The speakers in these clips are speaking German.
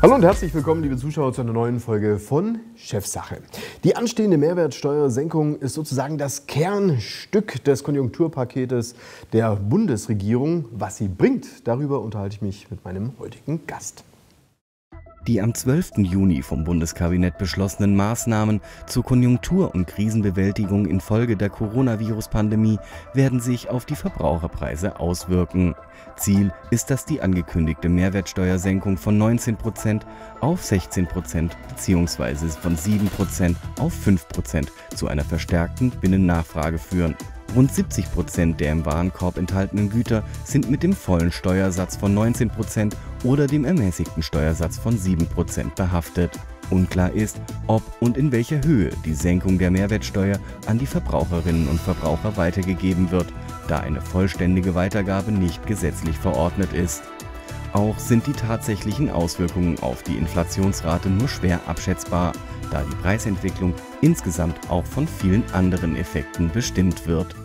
Hallo und herzlich willkommen, liebe Zuschauer, zu einer neuen Folge von Chefsache. Die anstehende Mehrwertsteuersenkung ist sozusagen das Kernstück des Konjunkturpaketes der Bundesregierung. Was sie bringt, darüber unterhalte ich mich mit meinem heutigen Gast. Die am 12. Juni vom Bundeskabinett beschlossenen Maßnahmen zur Konjunktur- und Krisenbewältigung infolge der Coronavirus-Pandemie werden sich auf die Verbraucherpreise auswirken. Ziel ist, dass die angekündigte Mehrwertsteuersenkung von 19% auf 16% bzw. von 7% auf 5% zu einer verstärkten Binnennachfrage führen. Rund 70% der im Warenkorb enthaltenen Güter sind mit dem vollen Steuersatz von 19% oder dem ermäßigten Steuersatz von 7% behaftet. Unklar ist, ob und in welcher Höhe die Senkung der Mehrwertsteuer an die Verbraucherinnen und Verbraucher weitergegeben wird, da eine vollständige Weitergabe nicht gesetzlich verordnet ist. Auch sind die tatsächlichen Auswirkungen auf die Inflationsrate nur schwer abschätzbar, da die Preisentwicklung insgesamt auch von vielen anderen Effekten bestimmt wird.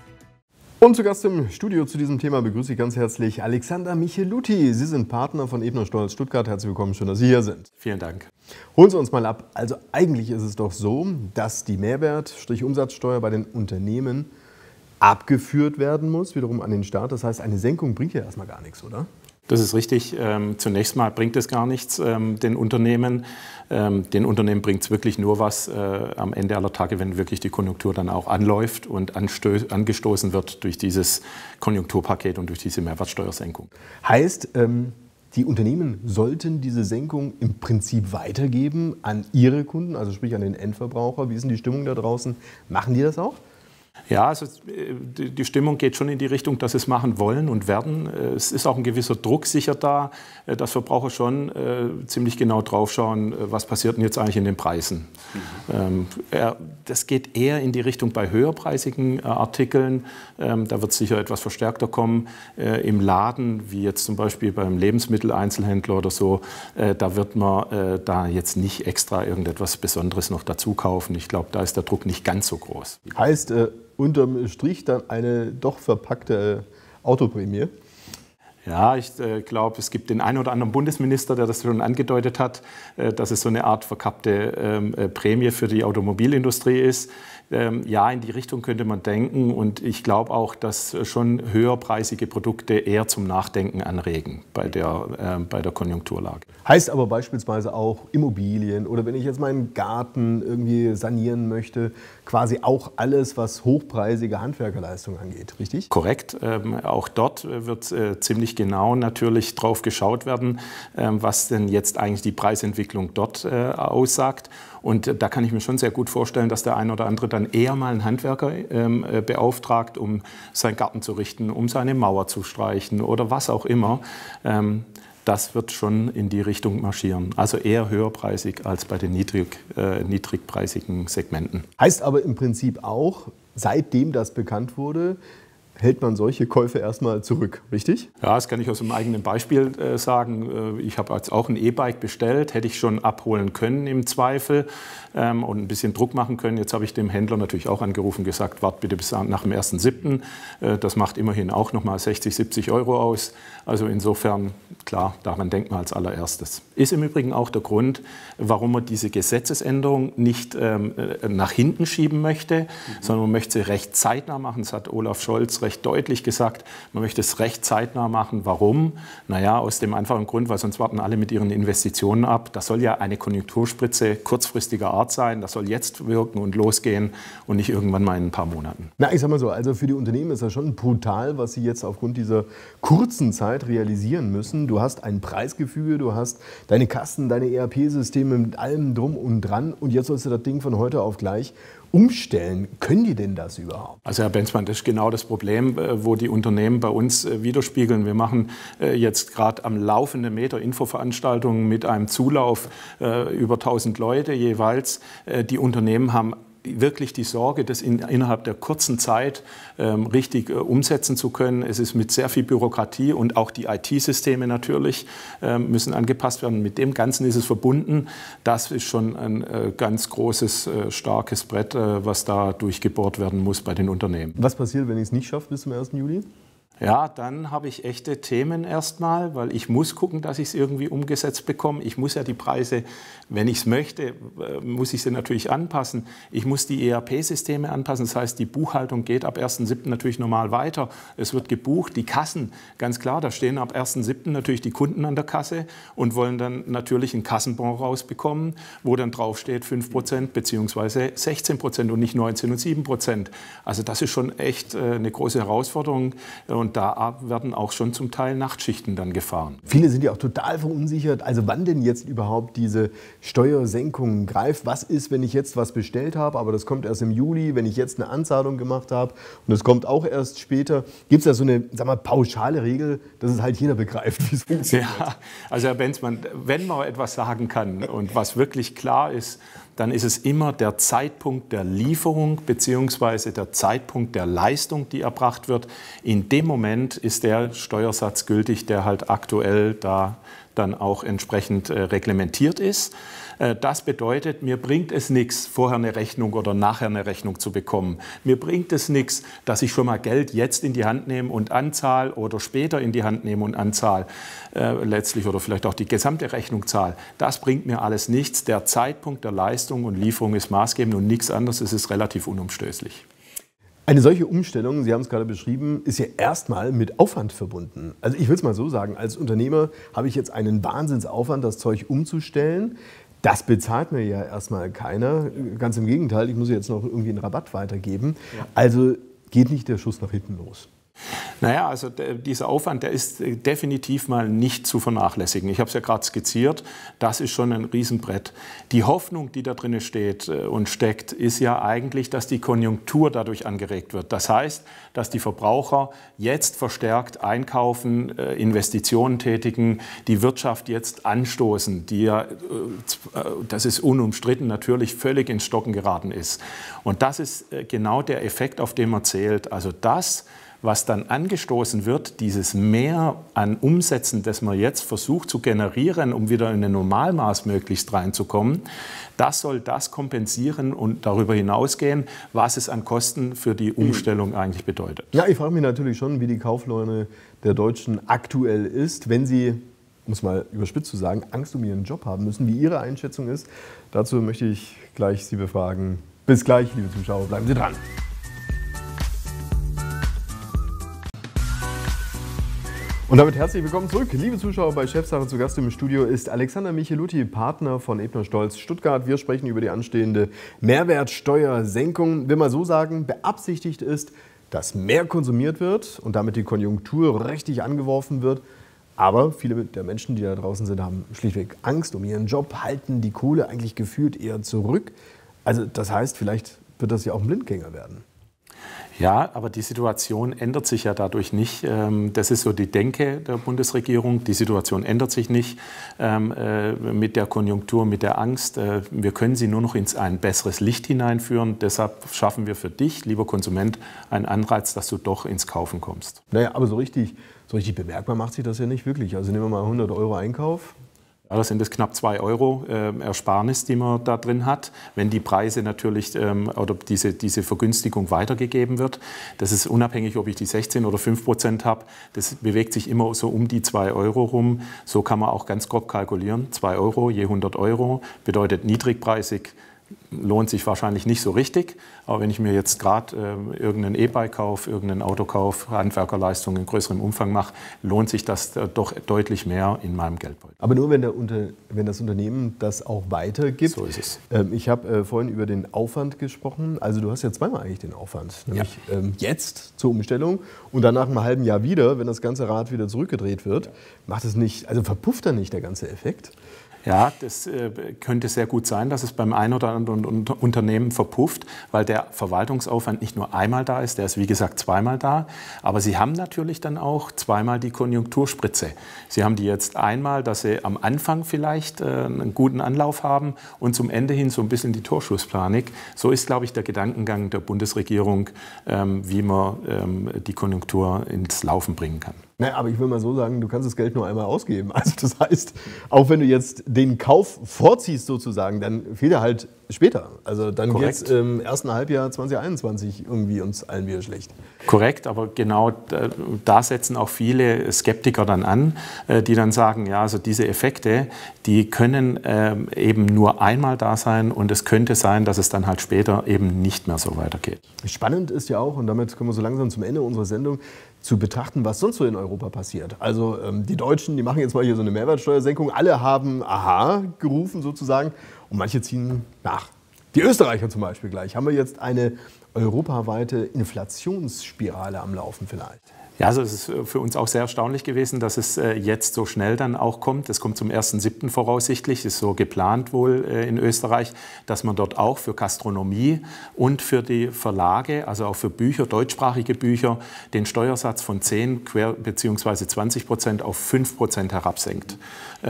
Und zu Gast im Studio zu diesem Thema begrüße ich ganz herzlich Alexander Michelutti. Sie sind Partner von Ebner Steuer Stuttgart. Herzlich willkommen, schön, dass Sie hier sind. Vielen Dank. Holen Sie uns mal ab. Also eigentlich ist es doch so, dass die Mehrwert-Umsatzsteuer bei den Unternehmen abgeführt werden muss, wiederum an den Staat. Das heißt, eine Senkung bringt ja erstmal gar nichts, oder? Das ist richtig. Zunächst mal bringt es gar nichts den Unternehmen. Den Unternehmen bringt es wirklich nur was am Ende aller Tage, wenn wirklich die Konjunktur dann auch anläuft und angestoßen wird durch dieses Konjunkturpaket und durch diese Mehrwertsteuersenkung. Heißt, die Unternehmen sollten diese Senkung im Prinzip weitergeben an ihre Kunden, also sprich an den Endverbraucher. Wie ist denn die Stimmung da draußen? Machen die das auch? Ja, also die Stimmung geht schon in die Richtung, dass sie es machen wollen und werden. Es ist auch ein gewisser Druck sicher da, dass Verbraucher schon ziemlich genau draufschauen, was passiert denn jetzt eigentlich in den Preisen. Das geht eher in die Richtung bei höherpreisigen Artikeln. Da wird es sicher etwas verstärkter kommen. Im Laden, wie jetzt zum Beispiel beim Lebensmitteleinzelhändler oder so, da wird man da jetzt nicht extra irgendetwas Besonderes noch dazu kaufen. Ich glaube, da ist der Druck nicht ganz so groß. Heißt, unterm Strich dann eine doch verpackte Autoprämie? Ja, ich glaube, es gibt den einen oder anderen Bundesminister, der das schon angedeutet hat, dass es so eine Art verkappte Prämie für die Automobilindustrie ist. Ja, in die Richtung könnte man denken und ich glaube auch, dass schon höherpreisige Produkte eher zum Nachdenken anregen bei der Konjunkturlage. Heißt aber beispielsweise auch Immobilien oder wenn ich jetzt meinen Garten irgendwie sanieren möchte, quasi auch alles, was hochpreisige Handwerkerleistungen angeht, richtig? Korrekt. Auch dort wird ziemlich genau natürlich drauf geschaut werden, was denn jetzt eigentlich die Preisentwicklung dort aussagt. Und da kann ich mir schon sehr gut vorstellen, dass der ein oder andere dann eher mal einen Handwerker beauftragt, um seinen Garten zu richten, um seine Mauer zu streichen oder was auch immer. Das wird schon in die Richtung marschieren. Also eher höherpreisig als bei den niedrigpreisigen Segmenten. Heißt aber im Prinzip auch, seitdem das bekannt wurde, hält man solche Käufe erstmal zurück, richtig? Ja, das kann ich aus einem eigenen Beispiel sagen. Ich habe jetzt auch ein E-Bike bestellt, hätte ich schon abholen können im Zweifel und ein bisschen Druck machen können. Jetzt habe ich dem Händler natürlich auch angerufen und gesagt, wart bitte bis nach dem 1.7. Das macht immerhin auch nochmal 60, 70 Euro aus. Also insofern, klar, daran denkt man als allererstes. Ist im Übrigen auch der Grund, warum man diese Gesetzesänderung nicht nach hinten schieben möchte, sondern man möchte sie recht zeitnah machen. Das hat Olaf Scholz recht deutlich gesagt, man möchte es recht zeitnah machen. Warum? Naja, aus dem einfachen Grund, weil sonst warten alle mit ihren Investitionen ab. Das soll ja eine Konjunkturspritze kurzfristiger Art sein. Das soll jetzt wirken und losgehen und nicht irgendwann mal in ein paar Monaten. Na, ich sag mal so, also für die Unternehmen ist das schon brutal, was sie jetzt aufgrund dieser kurzen Zeit realisieren müssen. Du hast ein Preisgefüge, du hast deine Kassen, deine ERP-Systeme mit allem drum und dran und jetzt sollst du das Ding von heute auf gleich umstellen. Können die denn das überhaupt? Also Herr Benzmann, das ist genau das Problem, wo die Unternehmen bei uns widerspiegeln. Wir machen jetzt gerade am laufenden Meter Infoveranstaltungen mit einem Zulauf über 1000 Leute jeweils. Die Unternehmen haben wirklich die Sorge, das innerhalb der kurzen Zeit richtig umsetzen zu können. Es ist mit sehr viel Bürokratie und auch die IT-Systeme natürlich müssen angepasst werden. Mit dem Ganzen ist es verbunden. Das ist schon ein ganz großes, starkes Brett, was da durchgebohrt werden muss bei den Unternehmen. Was passiert, wenn ich es nicht schaffe bis zum 1. Juli? Ja, dann habe ich echte Themen erstmal, weil ich muss gucken, dass ich es irgendwie umgesetzt bekomme. Ich muss ja die Preise, wenn ich es möchte, muss ich sie natürlich anpassen. Ich muss die ERP-Systeme anpassen, das heißt, die Buchhaltung geht ab 1.7. natürlich normal weiter. Es wird gebucht, die Kassen, ganz klar, da stehen ab 1.7. natürlich die Kunden an der Kasse und wollen dann natürlich einen Kassenbon rausbekommen, wo dann draufsteht 5% bzw. 16% und nicht 19 und 7%. Also das ist schon echt eine große Herausforderung. Und da werden auch schon zum Teil Nachtschichten dann gefahren. Viele sind ja auch total verunsichert. Also wann denn jetzt überhaupt diese Steuersenkung greift? Was ist, wenn ich jetzt was bestellt habe, aber das kommt erst im Juli, wenn ich jetzt eine Anzahlung gemacht habe und das kommt auch erst später? Gibt es da so eine, sag mal, pauschale Regel, dass es halt jeder begreift, wie es funktioniert? Ja, also Herr Benzmann, wenn man etwas sagen kann und was wirklich klar ist, dann ist es immer der Zeitpunkt der Lieferung bzw. der Zeitpunkt der Leistung, die erbracht wird. In dem Moment ist der Steuersatz gültig, der halt aktuell da dann auch entsprechend reglementiert ist. Das bedeutet, mir bringt es nichts, vorher eine Rechnung oder nachher eine Rechnung zu bekommen. Mir bringt es nichts, dass ich schon mal Geld jetzt in die Hand nehme und anzahle oder später in die Hand nehme und anzahle, letztlich oder vielleicht auch die gesamte Rechnung zahle. Das bringt mir alles nichts. Der Zeitpunkt der Leistung und Lieferung ist maßgebend und nichts anderes. Es ist relativ unumstößlich. Eine solche Umstellung, Sie haben es gerade beschrieben, ist ja erstmal mit Aufwand verbunden. Also ich will es mal so sagen, als Unternehmer habe ich jetzt einen Wahnsinnsaufwand, das Zeug umzustellen. Das bezahlt mir ja erstmal keiner. Ganz im Gegenteil, ich muss jetzt noch irgendwie einen Rabatt weitergeben. Ja. Also geht nicht der Schuss nach hinten los. Naja, also dieser Aufwand, der ist definitiv mal nicht zu vernachlässigen. Ich habe es ja gerade skizziert, das ist schon ein Riesenbrett. Die Hoffnung, die da drin steht und steckt, ist ja eigentlich, dass die Konjunktur dadurch angeregt wird. Das heißt, dass die Verbraucher jetzt verstärkt einkaufen, Investitionen tätigen, die Wirtschaft jetzt anstoßen, die ja, das ist unumstritten, natürlich völlig ins Stocken geraten ist. Und das ist genau der Effekt, auf den man zählt. Also das, was dann angestoßen wird, dieses Mehr an Umsätzen, das man jetzt versucht zu generieren, um wieder in ein Normalmaß möglichst reinzukommen, das soll das kompensieren und darüber hinausgehen, was es an Kosten für die Umstellung eigentlich bedeutet. Ja, ich frage mich natürlich schon, wie die Kauflaune der Deutschen aktuell ist, wenn sie, um es mal überspitzt zu sagen, Angst um ihren Job haben müssen, wie Ihre Einschätzung ist. Dazu möchte ich gleich Sie befragen. Bis gleich, liebe Zuschauer, bleiben Sie dran. Und damit herzlich willkommen zurück, liebe Zuschauer, bei Chefsache. Zu Gast im Studio ist Alexander Michelutti, Partner von Ebner Stolz Stuttgart. Wir sprechen über die anstehende Mehrwertsteuersenkung. Will man so sagen, beabsichtigt ist, dass mehr konsumiert wird und damit die Konjunktur richtig angeworfen wird. Aber viele der Menschen, die da draußen sind, haben schlichtweg Angst um ihren Job, halten die Kohle eigentlich gefühlt eher zurück. Also das heißt, vielleicht wird das ja auch ein Blindgänger werden. Ja, aber die Situation ändert sich ja dadurch nicht. Das ist so die Denke der Bundesregierung. Die Situation ändert sich nicht mit der Konjunktur, mit der Angst. Wir können sie nur noch in ein besseres Licht hineinführen. Deshalb schaffen wir für dich, lieber Konsument, einen Anreiz, dass du doch ins Kaufen kommst. Naja, aber so richtig bemerkbar macht sich das ja nicht wirklich. Also nehmen wir mal 100 € Einkauf. Ja, das sind es knapp 2 € Ersparnis, die man da drin hat, wenn die Preise natürlich oder diese Vergünstigung weitergegeben wird. Das ist unabhängig, ob ich die 16 oder 5% habe. Das bewegt sich immer so um die 2 € rum. So kann man auch ganz grob kalkulieren. 2 € je 100 € bedeutet niedrigpreisig. Lohnt sich wahrscheinlich nicht so richtig, aber wenn ich mir jetzt gerade irgendein E-Bike kaufe, irgendein Auto kaufe, Handwerkerleistungen in größerem Umfang mache, lohnt sich das doch deutlich mehr in meinem Geldbeutel. Aber nur wenn das Unternehmen das auch weitergibt. So ist es. Ich habe vorhin über den Aufwand gesprochen. Also du hast ja zweimal eigentlich den Aufwand. Nämlich jetzt zur Umstellung und dann nach einem halben Jahr wieder, wenn das ganze Rad wieder zurückgedreht wird, macht es nicht, also verpufft dann nicht der ganze Effekt? Ja, das könnte sehr gut sein, dass es beim einen oder anderen Unternehmen verpufft, weil der Verwaltungsaufwand nicht nur einmal da ist, der ist wie gesagt zweimal da, aber Sie haben natürlich dann auch zweimal die Konjunkturspritze. Sie haben die jetzt einmal, dass Sie am Anfang vielleicht einen guten Anlauf haben und zum Ende hin so ein bisschen die Torschusspanik. So ist, glaube ich, der Gedankengang der Bundesregierung, wie man die Konjunktur ins Laufen bringen kann. Naja, aber ich will mal so sagen, du kannst das Geld nur einmal ausgeben. Also das heißt, auch wenn du jetzt den Kauf vorziehst sozusagen, dann fehlt dir halt später. Also dann geht es im ersten Halbjahr 2021 irgendwie uns allen wieder schlecht. Korrekt, aber genau da setzen auch viele Skeptiker dann an, die dann sagen, ja, also diese Effekte, die können eben nur einmal da sein und es könnte sein, dass es dann halt später eben nicht mehr so weitergeht. Spannend ist ja auch, und damit kommen wir so langsam zum Ende unserer Sendung, zu betrachten, was sonst so in Europa passiert. Also die Deutschen, die machen jetzt mal hier so eine Mehrwertsteuersenkung. Alle haben Aha gerufen sozusagen und manche ziehen nach. Die Österreicher zum Beispiel gleich. Haben wir jetzt eine europaweite Inflationsspirale am Laufen vielleicht? Ja, also es ist für uns auch sehr erstaunlich gewesen, dass es jetzt so schnell dann auch kommt. Es kommt zum 1.7. voraussichtlich, ist so geplant wohl in Österreich, dass man dort auch für Gastronomie und für die Verlage, also auch für Bücher, deutschsprachige Bücher, den Steuersatz von 10 bzw. 20% auf 5% herabsenkt.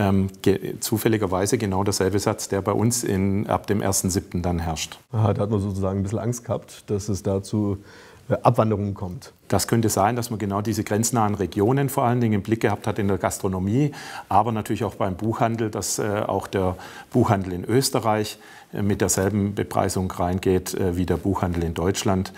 Zufälligerweise genau derselbe Satz, der bei uns ab dem 1.7. dann herrscht. Aha, da hat man sozusagen ein bisschen Angst gehabt, dass es dazu Abwanderungen kommt. Das könnte sein, dass man genau diese grenznahen Regionen vor allen Dingen im Blick gehabt hat in der Gastronomie, aber natürlich auch beim Buchhandel, dass auch der Buchhandel in Österreich mit derselben Bepreisung reingeht wie der Buchhandel in Deutschland.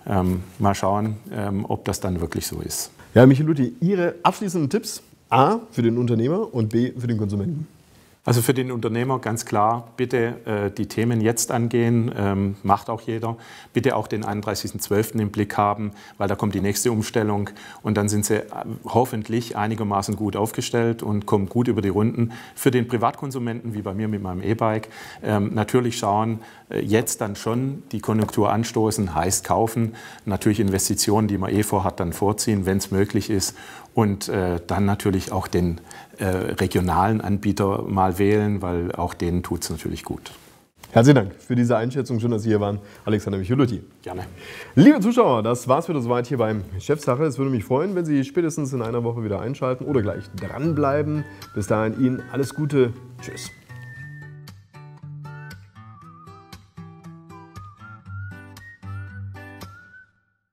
Mal schauen, ob das dann wirklich so ist. Ja, Michael Luthi, Ihre abschließenden Tipps A für den Unternehmer und B für den Konsumenten? Also für den Unternehmer ganz klar, bitte die Themen jetzt angehen, macht auch jeder. Bitte auch den 31.12. im Blick haben, weil da kommt die nächste Umstellung und dann sind Sie hoffentlich einigermaßen gut aufgestellt und kommen gut über die Runden. Für den Privatkonsumenten, wie bei mir mit meinem E-Bike, natürlich schauen, jetzt dann schon die Konjunktur anstoßen, heißt kaufen, natürlich Investitionen, die man vorhat, dann vorziehen, wenn es möglich ist und dann natürlich auch den regionalen Anbieter mal wählen, weil auch denen tut es natürlich gut. Herzlichen Dank für diese Einschätzung. Schön, dass Sie hier waren. Alexander Michael Luthi. Gerne. Liebe Zuschauer, das war's wieder soweit hier beim Chefsache. Es würde mich freuen, wenn Sie spätestens in einer Woche wieder einschalten oder gleich dranbleiben. Bis dahin Ihnen alles Gute. Tschüss.